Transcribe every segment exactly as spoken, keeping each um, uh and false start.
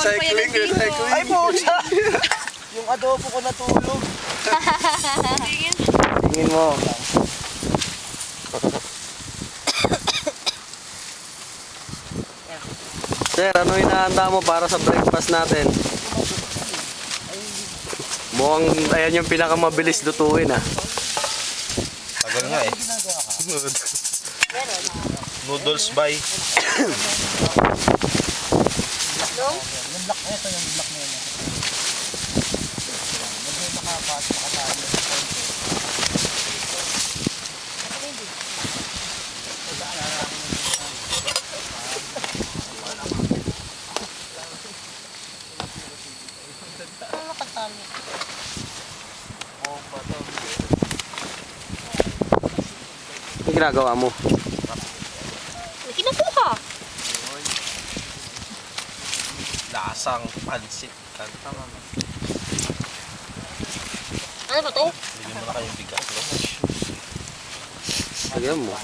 Recycling, recycling. Ay, pucha! Yung adobo ko natulog. Tingin. Tingin mo. Sir, ano hinahanda mo para sa breakfast natin? Mukhang ayan yung pinakamabilis lutuin ah. Tagal nga eh. Noodles by. No? Yung black na ito, yung black na yun. Medyo makapat, makasali. Ano ginagawa mo? Kinukuha. Lasang pansit. Kanta nga. Ano ba to? Bigyan mo na kayong bigas. Lagyan mo.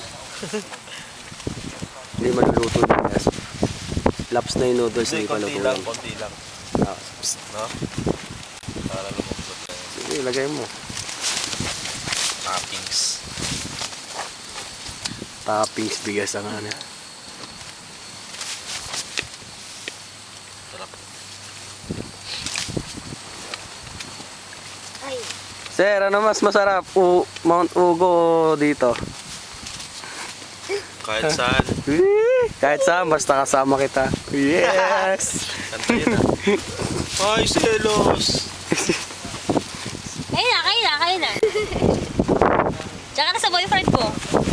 Hindi maluluto din guys. Laps na yung noodles na Hindi, konti ipalutuin. lang, konti lang. Ah, psst. No? Para lumambot lang. Sige, lagay mo. Toppings. Toppings bigas ang ano. Sarap. Ay. Sir, ano mas masarap? U Mount Ugo o dito? Kahit saan. Wee! Kahit saan, basta kasama kita. Yes! Kanta yun ah. Ay, selos! Kain na, kain na, kain na. Tsaka na sa boyfriend ko.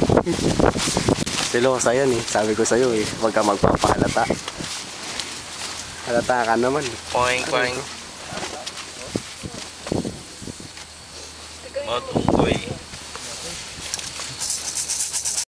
Silosa yan eh. Sabi ko sa'yo eh, huwag ka magpapahalata. Halata ka naman. Poing, poing. Mount Unggoy.